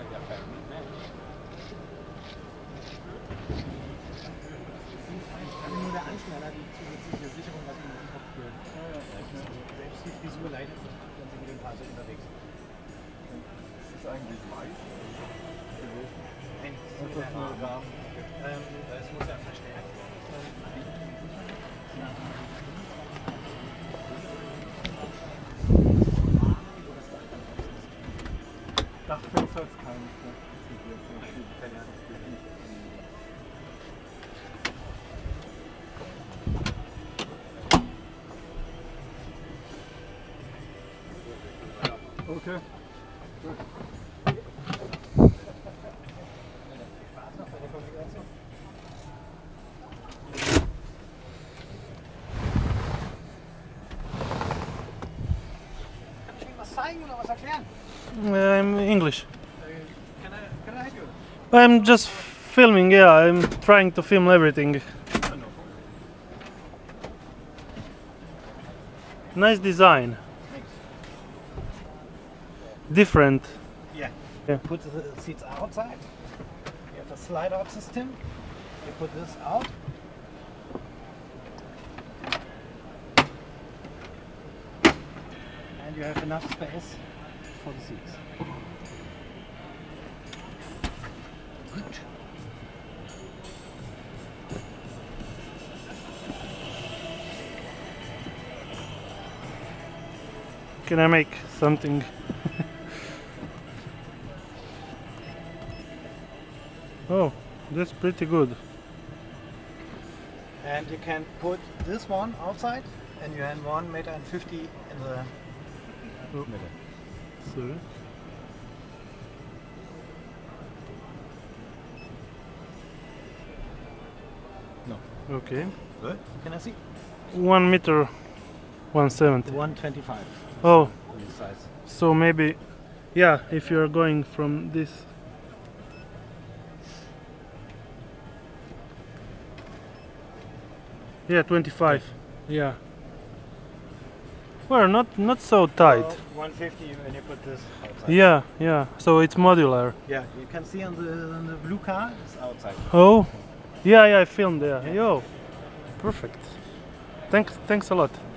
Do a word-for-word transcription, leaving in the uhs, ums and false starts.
Nur der Anschneider, die zusätzliche Sicherung, was in den Kopf führt. Selbst die Frisur leidet, wenn sie mit dem Fahrzeug unterwegs sind. Ist das eigentlich weiß gewesen? Nein, das ist nur der Rahmen. Ähm, das muss ja verstärkt werden. Dachfenster ist keines. Ne? Okay. Gut. Spaß noch bei der Konfiguration. Kann ich Ihnen was zeigen oder was erklären? I'm English. Uh, can I, can I help you? I'm just filming, yeah, I'm trying to film everything. Nice design. Different. Yeah. Yeah. Put the seats outside. You have a slide out system. You put this out. And you have enough space for the seats. Good. Can I make something? Oh, that's pretty good. And you can put this one outside, and you have one meter and fifty in the Oh. middle. Sorry. No. Okay. Good. Can I see? One meter, one seventy. one twenty-five Oh, on this size. so maybe, yeah, if you're going from this. Yeah, twenty-five. Yeah. Well, not not so tight. So one fifty when you put this outside. Yeah, yeah. So it's modular. Yeah, you can see on the, on the blue car, it's outside. Oh, yeah, yeah. I filmed there. Yo, perfect. Thanks, thanks a lot.